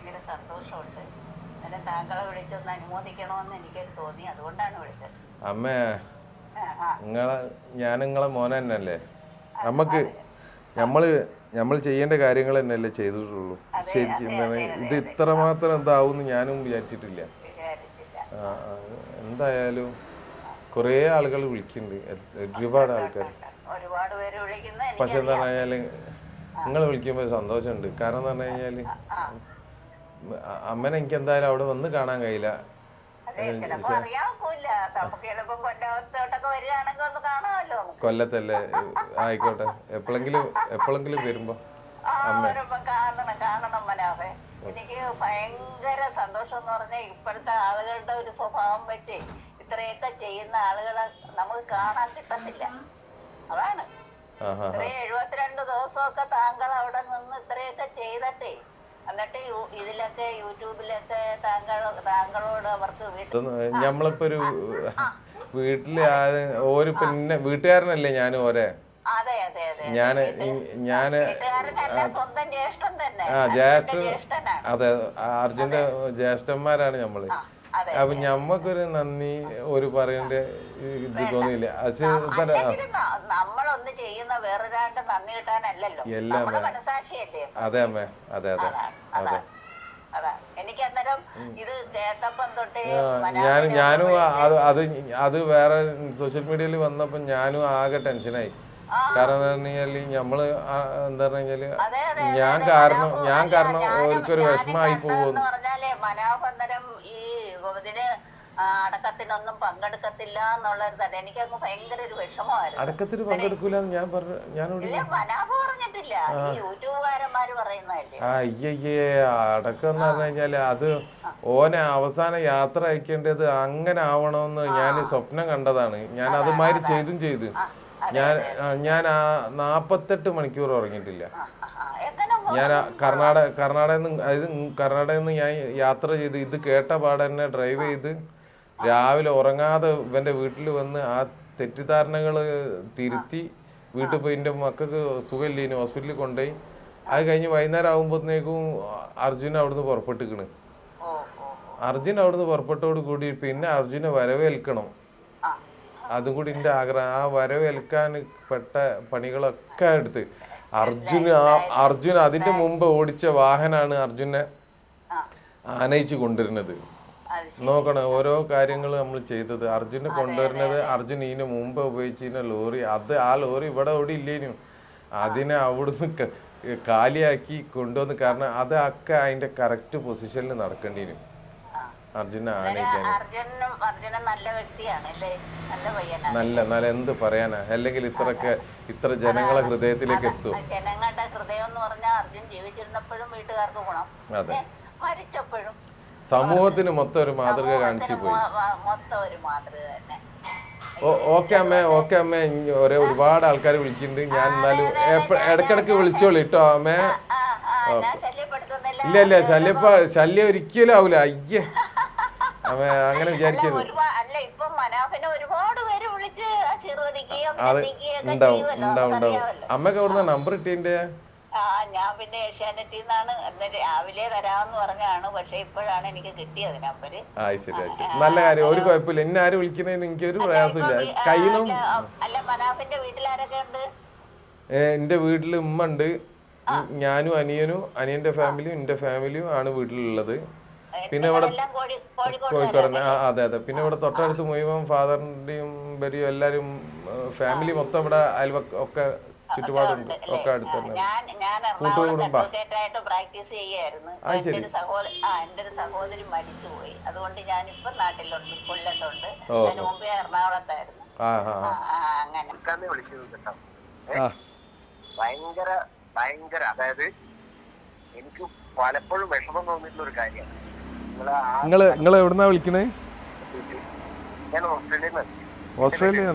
ഭയങ്കര സന്തോഷമുണ്ട്. അങ്ങനെ താങ്കളെ വിളിച്ചൊന്ന് അനുമോദിക്കണമെന്ന് എനിക്കൊരു തോന്നി, അതുകൊണ്ടാണ് വിളിച്ചത്. അമ്മേ, ഞാൻ നിങ്ങളെ മോനെ തന്നെയല്ലേ. നമുക്ക് നമ്മൾ ചെയ്യേണ്ട കാര്യങ്ങൾ തന്നെയല്ലേ ചെയ്തിട്ടുള്ളൂ. ശരിക്കും ഇത് ഇത്രമാത്രം എന്താവും ഞാനും വിചാരിച്ചിട്ടില്ല. എന്തായാലും കുറേ ആളുകൾ വിളിക്കുന്നുണ്ട്, ഒരുപാട് ആൾക്കാർ. പക്ഷെ എന്താ പറഞ്ഞാൽ നിങ്ങൾ വിളിക്കുമ്പോൾ സന്തോഷമുണ്ട്. കാരണം എന്ന് പറഞ്ഞു കഴിഞ്ഞാൽ അമ്മനെ എനിക്ക് എന്തായാലും അവിടെ വന്ന് കാണാൻ കഴിയില്ല. കൊല്ലത്തല്ലേ, ആയിക്കോട്ടെ. എപ്പോഴെങ്കിലും വരുമ്പോ കാണണം മനാഫേ. എനിക്ക് ഭയങ്കര സന്തോഷം എന്ന് പറഞ്ഞാൽ ഇപ്പോഴത്തെ ആളുകളുടെ ഒരു സ്വഭാവം വെച്ച് ഇത്രയൊക്കെ ചെയ്യുന്ന ആളുകളെ നമുക്ക് കാണാൻ കിട്ടത്തില്ല. അതാണ് 72 ദിവസമൊക്കെ താങ്കൾ അവിടെ നിന്ന് ഇത്രയൊക്കെ ചെയ്തട്ടെ, എന്നിട്ട് ഇതിലൊക്കെ യൂട്യൂബിലൊക്കെ താങ്കളോട് അവർക്ക് നമ്മളിപ്പോ ഒരു വീട്ടില് ഒരു പിന്നെ വീട്ടുകാരനല്ലേ ഞാനും ഓരേ. അതെ, അർജുന്റെ ജ്യേഷ്ഠന്മാരാണ് നമ്മള്. അപ്പൊ ഞമ്മക്കൊരു നന്ദി ഒരു പറയേണ്ട ഇത് തോന്നിയില്ല. നമ്മളൊന്ന് ചെയ്യുന്ന വേറൊരാണ്ട് നന്ദി കിട്ടാനല്ലല്ലോ, അതെ അമ്മേ, അതെ അതെ അതെ. എനിക്ക് അന്നേരം ഇത് കേട്ടപ്പം തൊട്ടേ ഞാനും അത് വേറെ സോഷ്യൽ മീഡിയയിൽ വന്നപ്പോ ഞാനും ആകെ ടെൻഷനായി. കാരണം എന്താ പറഞ്ഞാല് നമ്മള് എന്താ പറഞ്ഞാല് ഞാൻ കാരണം ഓർക്കൊരു വിഷമമായി പോകുന്നു. മനോഹരം ഈ ഇതിന് അടക്കത്തിനൊന്നും പങ്കെടുക്കത്തില്ല എന്നുള്ളത് തന്നെ എനിക്കങ്ങ് ഭയങ്കര ഒരു വിഷമമായിരുന്നു. അടക്കത്തിന് പങ്കെടുക്കൂല ഞാൻ മനാഫ് പറഞ്ഞിട്ടില്ല, ഈ യൂട്യൂബുകാരന്മാര് പറയുന്നതല്ലേ. അയ്യയ്യേ, അടക്കം എന്ന് പറഞ്ഞു കഴിഞ്ഞാല് അത് ഓനെ അവസാന യാത്ര അയക്കേണ്ടത് അങ്ങനെ ആവണമെന്ന് ഞാൻ സ്വപ്നം കണ്ടതാണ്. ഞാൻ അതുമാതിരി ചെയ്തു. ഞാൻ 48 മണിക്കൂർ ഉറങ്ങിയിട്ടില്ല. ഞാൻ കർണാടകയിൽ നിന്ന് ഞാൻ യാത്ര ചെയ്ത് ഇത് കേട്ട പാടെ തന്നെ ഡ്രൈവ് ചെയ്ത് രാവിലെ ഉറങ്ങാതെ ഇവൻ്റെ വീട്ടിൽ വന്ന് ആ തെറ്റിദ്ധാരണകൾ തിരുത്തി വീട്ടിൽ പോയി എൻ്റെ മക്കൾക്ക് സുഖമില്ലേന് ഹോസ്പിറ്റലിൽ കൊണ്ടുപോയി. അത് കഴിഞ്ഞ് വൈകുന്നേരം ആകുമ്പോഴത്തേക്കും അർജുൻ അവിടുന്ന് പുറപ്പെട്ടിക്കണ്. അർജുൻ അവിടുന്ന് പുറപ്പെട്ടോട് കൂടി പിന്നെ അർജുനെ വരവേൽക്കണം, അതും കൂടി എൻ്റെ ആഗ്രഹം. ആ വരവേൽക്കാൻ പെട്ട പണികളൊക്കെ എടുത്ത് അർജുൻ അതിന്റെ മുമ്പ് ഓടിച്ച വാഹനമാണ് അർജുനെ ആനയിച്ച് കൊണ്ടുവരുന്നത്. നോക്കണം ഓരോ കാര്യങ്ങൾ നമ്മൾ ചെയ്തത്. അർജുനെ കൊണ്ടുവരുന്നത് അർജുൻ ഇതിന് മുമ്പ് ഉപയോഗിച്ചിരുന്ന ലോറി, ആ ലോറി ഇവിടെ ഓടി ഇല്ലേനും അതിനെ അവിടുന്ന് കാലിയാക്കി കൊണ്ടുവന്ന്. കാരണം അതൊക്കെ അതിന്റെ കറക്റ്റ് പൊസിഷനിൽ നടക്കേണ്ടിനും അർജുനെ ആനയിക്കാൻ. നല്ല എന്ത് പറയാനാ, അല്ലെങ്കിൽ ഇത്ര ജനങ്ങളെ ഹൃദയത്തിലേക്ക് എത്തും. ജനങ്ങളുടെ ഹൃദയം എന്ന് പറഞ്ഞാൽ അർജുൻ ജീവിച്ചിരുന്നപ്പോഴും വീട്ടുകാർക്ക് ഗുണം, അതെ, മരിച്ചപ്പോഴും സമൂഹത്തിന് മൊത്തം ഒരു മാതൃക കാണിച്ചു പോയി. ഓക്കെ അമ്മേ, ഒരുപാട് ആൾക്കാർ വിളിക്കുന്നുണ്ട്. ഞാൻ എന്നാലും ഇടക്കിടക്ക് വിളിച്ചോളൂ കേട്ടോ അമ്മേ. ഇല്ല ശല്യം ഒരിക്കലും ആവൂല. അയ്യേ അമ്മേ, അങ്ങനെ വിചാരിക്കരുത്. അത് ഉണ്ടാവും. അമ്മക്ക് എവിടുന്ന നമ്പർ കിട്ടിയതിന്റെ? ഞാൻ പിന്നെ ഏഷ്യാനെറ്റിൽ നിന്നാണ് രാവിലെ തരാമെന്ന് പറഞ്ഞാണ്, പക്ഷെ ഇപ്പോഴാണ് എനിക്ക് കിട്ടിയത് നമ്പര്. നല്ല കാര്യം, ഒരു കുഴപ്പമില്ല. എന്നെ ആര് വിളിക്കുന്നതിന് എനിക്കൊരു പ്രയാസമില്ല. കയ്യിലും അല്ല, മനാഫിന്റെ വീട്ടിലാരൊക്കെ ഉണ്ട്? എന്റെ വീട്ടില് ഉമ്മ ഉണ്ട്, ഞാനും അനിയന്റെ ഫാമിലിയും എന്റെ ഫാമിലിയും ആണ് വീട്ടിലുള്ളത്. പിന്നെ ഇവിടെ കോഴിക്കോട്, അതെ. പിന്നെ ഇവിടെ തൊട്ടടുത്ത് മുഴുവൻ ഫാദറിന്റെയും ഇവരെയും എല്ലാരും ഫാമിലി മൊത്തം ഇവിടെ അയൽവക്കെ ചുറ്റുപാടുണ്ട്, ഒക്കെ അടുത്ത് തന്നെ. പ്രാക്ടീസ് ചെയ്യായിരുന്നു. എന്റെ ഒരു സഹോദരി മരിച്ചുപോയി, അതുകൊണ്ട് ഞാനിപ്പം നാട്ടിലുണ്ട്, കൊല്ലത്തുണ്ട്. ഞാൻ മുമ്പേ എറണാകുളത്തായിരുന്നു. അങ്ങനെ ഭയങ്കര അതായത് എനിക്ക് പലപ്പോഴും വിഷമം തോന്നിയിട്ടുള്ള ഒരു കാര്യമാണ്. നിങ്ങൾ എവിടുന്നാ വിളിക്കണേ? ഞാൻ ഓസ്ട്രേലിയ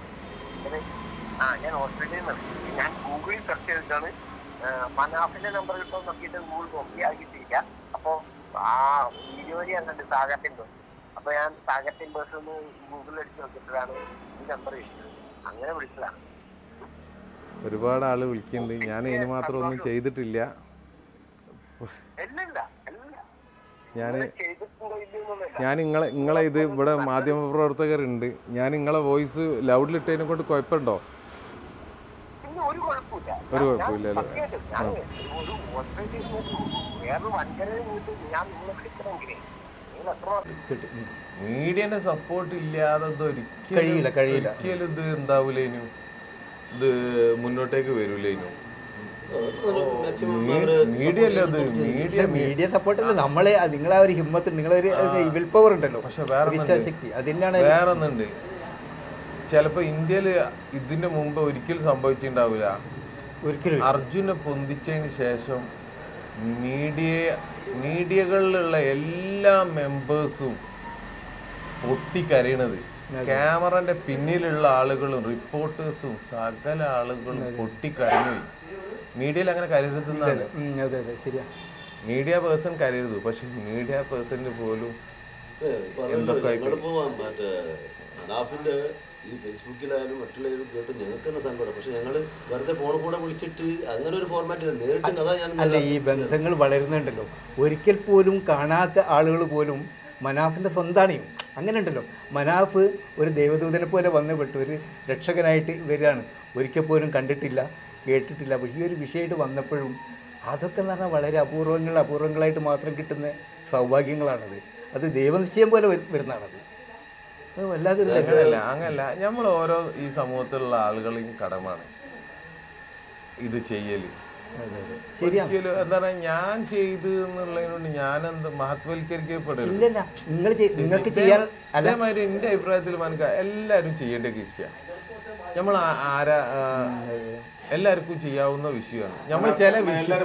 ഞാൻ ഓസ്ട്രേലിയയിൽ നിന്ന്. ഞാൻ ഗൂഗിളിൽ സെർച്ച് ചെയ്തിട്ടാണ് മനാഫിന്റെ നമ്പർ കിട്ടുമോ നോക്കിയിട്ട് ഗൂഗിൾ നോക്കി, അത് കിട്ടിയില്ല. അപ്പൊ ആ വീഡിയോ വഴി കണ്ടിട്ട് സാഗർ ബസ്. അപ്പൊ ഞാൻ സാഗർ ബസ് ഒന്ന് ഗൂഗിളിൽ അടിച്ച് നോക്കിയിട്ടാണ് ഈ നമ്പർ കിട്ടിയത്. അങ്ങനെ വിളിച്ചതാണ്. ഒരുപാട് ആള് വിളിക്കുന്നുണ്ട്. ഞാൻ ഇതിന് മാത്രം ഒന്നും ചെയ്തിട്ടില്ല. ഞാൻ നിങ്ങളെ ഇത് ഇവിടെ മാധ്യമപ്രവർത്തകരുണ്ട്, ഞാൻ നിങ്ങളെ വോയിസ് ലൗഡിലിട്ടതിനെ കൊണ്ട് കുഴപ്പമുണ്ടോ? ഒരു കുഴപ്പമില്ല. ഒരു കുഴപ്പമില്ല. മീഡിയന്റെ സപ്പോർട്ട് ഇല്ലാതെ ഒരിക്കലും ഇത് എന്താവൂലേനു, ഇത് മുന്നോട്ടേക്ക് വരൂലേനു. മീഡിയ സപ്പോർട്ടല്ല, നമ്മളെ നിങ്ങളെ ഒരു ഹിമ്മത്ത്, നിങ്ങളെ ഒരു വിൽ പവർ ഉണ്ടല്ലോ. പക്ഷെ വേറെ ഒന്നുണ്ട്, ചിലപ്പോ ഇന്ത്യയില് ഇതിന്റെ മുമ്പ് ഒരിക്കലും സംഭവിച്ചിട്ടുണ്ടാവില്ല. ഒരിക്കലും അർജുനെ പൊന്തിച്ചതിന് ശേഷം മീഡിയകളിലുള്ള എല്ലാ മെമ്പേഴ്സും പൊട്ടിക്കരയണത്, ക്യാമറന്റെ പിന്നിലുള്ള ആളുകളും റിപ്പോർട്ടേഴ്സും സകല ആളുകളും പൊട്ടിക്കരഞ്ഞു. മീഡിയയിൽ അങ്ങനെ കരയരുതെന്നാണ്. മീഡിയ പേഴ്സൺ കരയരുത്, പക്ഷെ മീഡിയ പേഴ്സണിന് പോലും എന്തൊക്കെ മനാഫിന്റെ ഈ ഫേസ്ബുക്കിലായാലും മറ്റുള്ളവരും കേട്ട് ഞങ്ങൾക്ക് തന്നെ സങ്കടം. പക്ഷെ ഞങ്ങൾ വെറുതെ ഫോണിൽ കൂടെ വിളിച്ചിട്ട് അങ്ങനെ ഒരു ഫോർമാറ്റ് നേരിട്ട് അതാ ഞാൻ അല്ല, ഈ ബന്ധങ്ങൾ വളരുന്നുണ്ടല്ലോ. ഒരിക്കൽ പോലും കാണാത്ത ആളുകൾ പോലും മനാഫിൻ്റെ സ്വന്തമാണ്. അങ്ങനെ ഉണ്ടല്ലോ, മനാഫ് ഒരു ദൈവദൂതനെ പോലെ വന്നുപെട്ടു, ഒരു രക്ഷകനായിട്ട് വരികയാണ്. ഒരിക്കൽ പോലും കണ്ടിട്ടില്ല, കേട്ടിട്ടില്ല. അപ്പോൾ ഈ ഒരു വിഷയമായിട്ട് വന്നപ്പോഴും അതൊക്കെ എന്ന് പറഞ്ഞാൽ വളരെ അപൂർവങ്ങളായിട്ട് മാത്രം കിട്ടുന്ന സൗഭാഗ്യങ്ങളാണത്. അത് ദൈവനിശ്ചയം പോലെ വരുന്നതാണത്. അങ്ങനല്ല, നമ്മൾ ഓരോ ഈ സമൂഹത്തിലുള്ള ആളുകളെയും കടമാണ് ഇത് ചെയ്യല്. ഒരിക്കലും എന്താ പറയാ, ഞാൻ ചെയ്ത് എന്നുള്ളതിനോട് ഞാനെന്ത് മഹത്വവൽക്കരിക്കപ്പെടില്ല. അതേമാതിരി എന്റെ അഭിപ്രായത്തിൽ എല്ലാവരും ചെയ്യേണ്ട ഇഷ്ടമാണ്. നമ്മൾ എല്ലാവർക്കും ചെയ്യാവുന്ന വിഷയമാണ്. നമ്മൾ ചില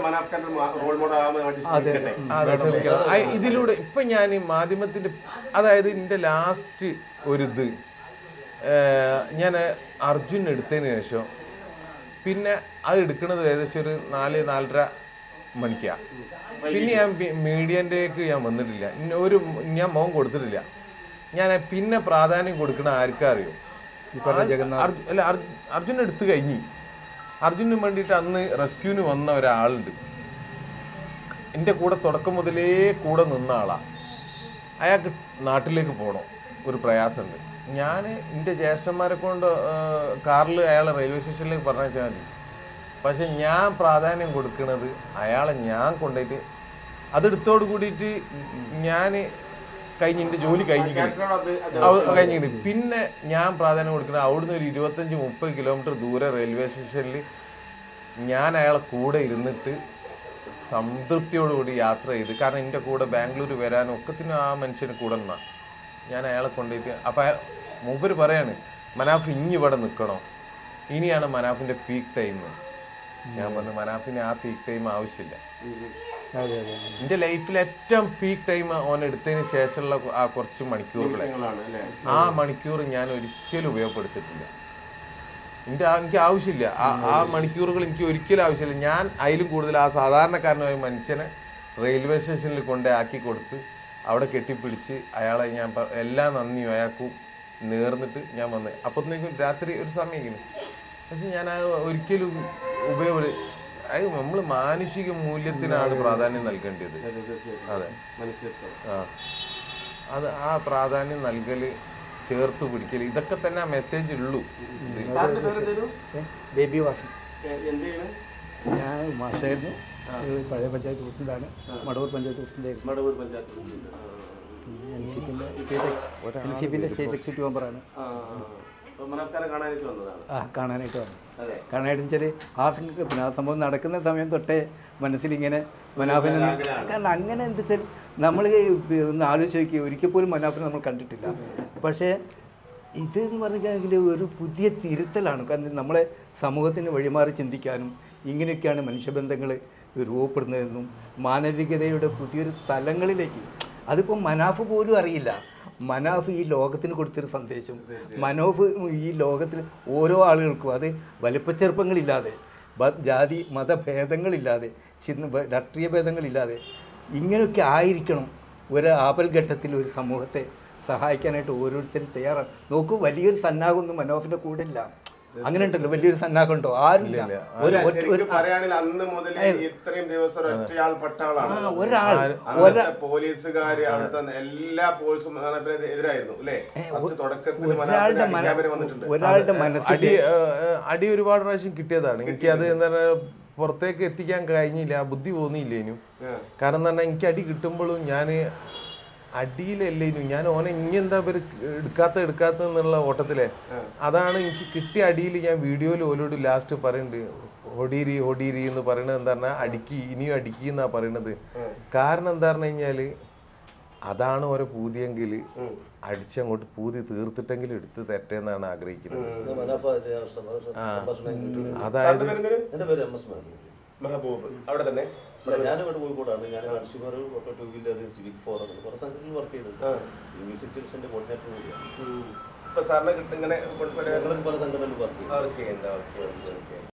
ഇതിലൂടെ ഇപ്പൊ ഞാൻ ഈ മാധ്യമത്തിന്റെ, അതായത് എന്റെ ലാസ്റ്റ് ഒരിത് ഞാൻ അർജുൻ എടുത്തതിന് ശേഷം പിന്നെ അത് എടുക്കുന്നത് ഏകദേശം ഒരു 4-4:30 മണിക്കാണ്. പിന്നെ ഞാൻ മീഡിയൻ്റെക്ക് ഞാൻ വന്നിട്ടില്ല, ഞാൻ മോൻ കൊടുത്തിട്ടില്ല. ഞാൻ പിന്നെ പ്രാധാന്യം കൊടുക്കണ ആർക്കാ അറിയോ? അല്ല, അർജുൻ എടുത്തു കഴിഞ്ഞ് അർജുനു വേണ്ടിയിട്ട് അന്ന് റെസ്ക്യൂവിന് വന്ന ഒരാളുണ്ട്, എൻ്റെ കൂടെ തുടക്കം മുതലേ കൂടെ നിന്ന ആളാണ്. അയാൾക്ക് നാട്ടിലേക്ക് പോകണം, ഒരു പ്രയാസമുണ്ട്. ഞാൻ എൻ്റെ ജ്യേഷ്ഠന്മാരെ കൊണ്ട് കാറിൽ അയാളെ റെയിൽവേ സ്റ്റേഷനിലേക്ക് പറഞ്ഞാൽ മതി. പക്ഷെ ഞാൻ പ്രാധാന്യം കൊടുക്കുന്നത് അയാളെ ഞാൻ കൊണ്ടുപോയിട്ട് അതെടുത്തോട് കൂടിയിട്ട് ഞാൻ എൻ്റെ ജോലി കഴിഞ്ഞിട്ട് പിന്നെ ഞാൻ പ്രാധാന്യം കൊടുക്കുന്നത് അവിടുന്ന് ഒരു 25-30 കിലോമീറ്റർ ദൂരെ റെയിൽവേ സ്റ്റേഷനിൽ ഞാൻ അയാളെ കൂടെ ഇരുന്നിട്ട് സംതൃപ്തിയോടുകൂടി യാത്ര ചെയ്ത്. കാരണം എൻ്റെ കൂടെ ബാംഗ്ലൂർ വരാനും ഒക്കത്തിനും ആ മനുഷ്യന് കൂടെ നിന്നാണ്. ഞാൻ അയാളെ കൊണ്ടുപോയിട്ട് അപ്പം മൂപ്പര് പറയാണ്, മനാഫ് ഇനി ഇവിടെ നിൽക്കണോ, ഇനിയാണ് മനാഫിൻ്റെ പീക്ക് ടൈം. ഞാൻ പറഞ്ഞു, മനാഫിന് ആ പീക്ക് ടൈം ആവശ്യമില്ല. എൻ്റെ ലൈഫിൽ ഏറ്റവും പീക്ക് ടൈം ഓൻ എടുത്തതിന് ശേഷമുള്ള ആ കുറച്ച് മണിക്കൂറുകളെ, ആ മണിക്കൂർ ഞാൻ ഒരിക്കലും ഉപയോഗപ്പെടുത്തിയിട്ടില്ല. എനിക്ക് ആവശ്യമില്ല ആ മണിക്കൂറുകൾ, എനിക്ക് ഒരിക്കലും ആവശ്യമില്ല. ഞാൻ അതിലും കൂടുതൽ ആ സാധാരണക്കാരനായ മനുഷ്യനെ റെയിൽവേ സ്റ്റേഷനിൽ കൊണ്ടാക്കി കൊടുത്ത് അവിടെ കെട്ടിപ്പിടിച്ച് അയാളെ ഞാൻ എല്ലാ നന്ദിയും അയാൾക്കും നേർന്നിട്ട് ഞാൻ വന്ന്. അപ്പോഴത്തേക്കും രാത്രി ഒരു സമയം. പക്ഷെ ഞാൻ ഒരിക്കലും അത് നമ്മൾ മാനുഷിക മൂല്യത്തിനാണ് പ്രാധാന്യം നൽകേണ്ടത്. അതെ, അത് ആ പ്രാധാന്യം നൽകല്, ചേർത്ത് പിടിക്കൽ, ഇതൊക്കെ തന്നെ ആ മെസ്സേജ് ഉള്ളൂ. ബേബി വാസൻ, ഞാൻ മാഷായിരുന്നു, പഴയ പഞ്ചായത്ത് പ്രസിഡന്റാണ്, മടവൂർ പഞ്ചായത്ത് പ്രസിഡന്റ്, എൻസിപിന്റെ സ്റ്റേറ്റ് എക്സിക്യൂട്ടീവ് മെമ്പറാണ്. കാണാനായിട്ട് വന്നു. കാണാനായിട്ട് വെച്ചാൽ പിന്നെ ആ സംഭവം നടക്കുന്ന സമയം തൊട്ടേ മനസ്സിലിങ്ങനെ മനാഫിനെ, കാരണം അങ്ങനെ എന്താ വെച്ചാൽ നമ്മൾ ഒന്ന് ആലോചിച്ച് നോക്കി, ഒരിക്കൽ പോലും മനാഫിനെ നമ്മൾ കണ്ടിട്ടില്ല. പക്ഷേ ഇതെന്ന് പറഞ്ഞാൽ ഒരു പുതിയ തിരുത്തലാണ്. കാരണം നമ്മളെ സമൂഹത്തിന് വഴിമാറി ചിന്തിക്കാനും ഇങ്ങനെയൊക്കെയാണ് മനുഷ്യബന്ധങ്ങൾ രൂപപ്പെടുന്നതെന്നും മാനവികതയുടെ പുതിയൊരു തലങ്ങളിലേക്ക്, അതിപ്പോൾ മനാഫ് പോലും അറിയില്ല. മനാഫ് ഈ ലോകത്തിന് കൊടുത്തൊരു സന്ദേശം, മനാഫ് ഈ ലോകത്തിൽ ഓരോ ആളുകൾക്കും, അത് വലിപ്പച്ചെറുപ്പങ്ങളില്ലാതെ, ജാതി മതഭേദങ്ങളില്ലാതെ, രാഷ്ട്രീയ ഭേദങ്ങളില്ലാതെ ഇങ്ങനെയൊക്കെ ആയിരിക്കണം ഒരു ആപൽഘട്ടത്തിൽ ഒരു സമൂഹത്തെ സഹായിക്കാനായിട്ട് ഓരോരുത്തരും തയ്യാറാണ്. നോക്കൂ, വലിയൊരു സന്നാഹമൊന്നും മനോഫിൻ്റെ കൂടെ ഇല്ല. അങ്ങനെ ഉണ്ടല്ലോ വലിയൊരു സന്നാഹമുണ്ടോ? ആരുമില്ല. പറയുകയാണെങ്കിൽ അന്ന് മുതൽ ഇത്രയും ദിവസം ഒറ്റയാൾ പട്ടാളാണ്. പോലീസുകാര് അവിടുത്തെ എല്ലാ പോലീസും എതിരായിരുന്നു അല്ലേ? തുടക്കത്തിൽ ഒരാളുടെ മനസ്സിൽ അടി ഒരുപാട് പ്രാവശ്യം കിട്ടിയതാണ്. എനിക്ക് അത് എന്താ പുറത്തേക്ക് എത്തിക്കാൻ കഴിഞ്ഞില്ല, ബുദ്ധി തോന്നിയില്ലേനു. കാരണം എന്താ പറഞ്ഞാൽ എനിക്ക് അടി കിട്ടുമ്പോഴും ഞാൻ അടിയിലല്ലേനു, ഞാൻ ഓനെ ഇനി എന്താ പേര് എടുക്കാത്ത എന്നുള്ള ഓട്ടത്തിലെ. അതാണ് എനിക്ക് കിട്ടിയ അടിയിൽ ഞാൻ വീഡിയോയിൽ ഓലോട് ലാസ്റ്റ് പറയുന്നുണ്ട്, ഹൊടീരി എന്ന് പറയുന്നത് എന്താ പറഞ്ഞാൽ ഇനിയും അടിക്കി എന്നാ പറയണത്. കാരണം എന്താ പറഞ്ഞു കഴിഞ്ഞാല് അതാണ് ഓരോ പൂതിയെങ്കിൽ അടിച്ചങ്ങോട്ട് പൂതി തീർത്തിട്ടെങ്കിലും എടുത്ത് തെറ്റെന്നാണ് ആഗ്രഹിക്കുന്നത്. അതായത് അവിടെ തന്നെ ഞാനിവിടെ കോഴിക്കോടാണ്. ഞാൻ കൺസ്യൂമർ 2 വീലർ സിവിക് ഫോറം കുറെ സംഘടനയിൽ വർക്ക് ചെയ്തിട്ടുണ്ട്. മ്യൂസിക് ടെലിവിഷന്റെ കോർഡിനേറ്റർ കൂടിയാണ്. സാറിനെ കിട്ടും ഇങ്ങനെ പല സംഘടനയിൽ വർക്ക് ചെയ്യുന്നത്.